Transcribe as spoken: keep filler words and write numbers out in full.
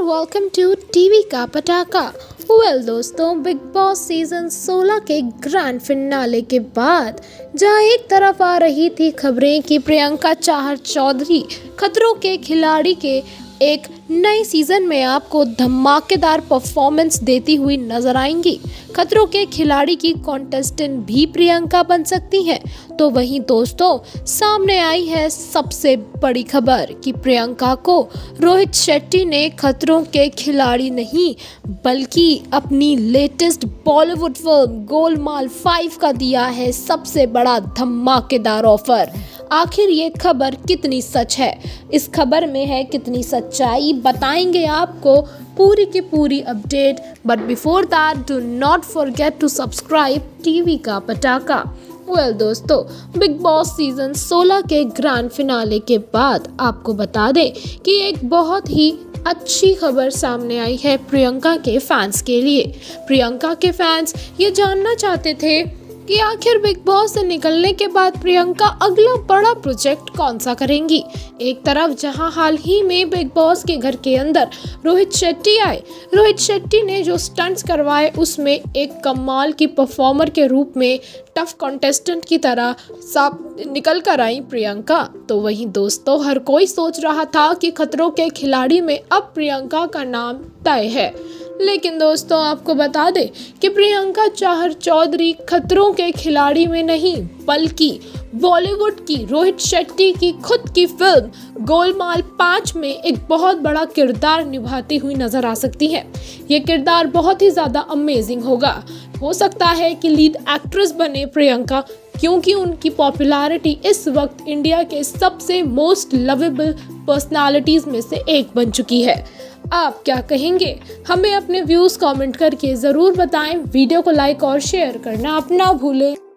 Welcome to TV का पटाखा। Well दोस्तों, बिग बॉस सीजन सोलह के ग्रैंड फिनाले के बाद जहां एक तरफ आ रही थी खबरें कि प्रियंका चाहर चौधरी खतरों के खिलाड़ी के एक नए सीजन में आपको धमाकेदार परफॉर्मेंस देती हुई नजर आएंगी, खतरों के खिलाड़ी की कॉन्टेस्टेंट भी प्रियंका बन सकती हैं, तो वहीं दोस्तों सामने आई है सबसे बड़ी खबर कि प्रियंका को रोहित शेट्टी ने खतरों के खिलाड़ी नहीं बल्कि अपनी latest Bollywood film Golmaal five का दिया है सबसे बड़ा धमाकेदार ऑफर। आखिर ये खबर कितनी सच है, इस खबर में है कितनी सच्चाई, बताएंगे आपको पूरी की पूरी update. But before that do not forget to subscribe TV का पटाखा। वेल well, दोस्तों, बिग बॉस सीजन सोलह के ग्रैंड फिनाले के बाद आपको बता दें कि एक बहुत ही अच्छी खबर सामने आई है प्रियंका के फैंस के लिए। प्रियंका के फैंस ये जानना चाहते थे कि आखिर बिग बॉस से निकलने के बाद प्रियंका अगला बड़ा प्रोजेक्ट कौन सा करेंगी। एक तरफ जहां हाल ही में बिग बॉस के घर के अंदर रोहित शेट्टी आए, रोहित शेट्टी ने जो स्टंट्स करवाए उसमें एक कमाल की परफॉर्मर के रूप में टफ कॉन्टेस्टेंट की तरह साफ निकल कर आई प्रियंका, तो वहीं दोस्तों हर कोई सोच रहा था कि खतरों के खिलाड़ी में अब प्रियंका का नाम तय है। लेकिन दोस्तों आपको बता दें कि प्रियंका चाहर चौधरी खतरों के खिलाड़ी में नहीं बल्कि बॉलीवुड की रोहित शेट्टी की खुद की फिल्म गोलमाल पाँच में एक बहुत बड़ा किरदार निभाती हुई नजर आ सकती है। ये किरदार बहुत ही ज़्यादा अमेजिंग होगा। हो सकता है कि लीड एक्ट्रेस बने प्रियंका, क्योंकि उनकी पॉपुलैरिटी इस वक्त इंडिया के सबसे मोस्ट लवेबल पर्सनालिटीज़ में से एक बन चुकी है। आप क्या कहेंगे? हमें अपने व्यूज़ कमेंट करके ज़रूर बताएं। वीडियो को लाइक और शेयर करना अपना भूलें।